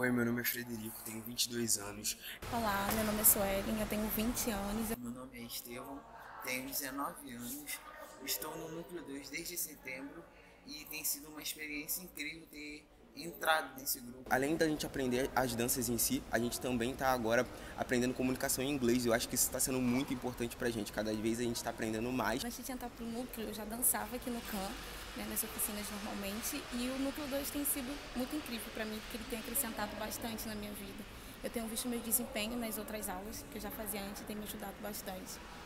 Oi, meu nome é Frederico, tenho 22 anos. Olá, meu nome é Suelen, eu tenho 20 anos. Meu nome é Estevão, tenho 19 anos, estou no Núcleo 2 desde setembro e tem sido uma experiência incrível ter entrado nesse grupo. Além da gente aprender as danças em si, a gente também está agora aprendendo comunicação em inglês. Eu acho que isso está sendo muito importante pra gente. Cada vez a gente está aprendendo mais. Antes de entrar para o núcleo, eu já dançava aqui no CAM, né, nas oficinas normalmente, e o núcleo 2 tem sido muito incrível para mim, porque ele tem acrescentado bastante na minha vida. Eu tenho visto meu desempenho nas outras aulas que eu já fazia antes e tem me ajudado bastante.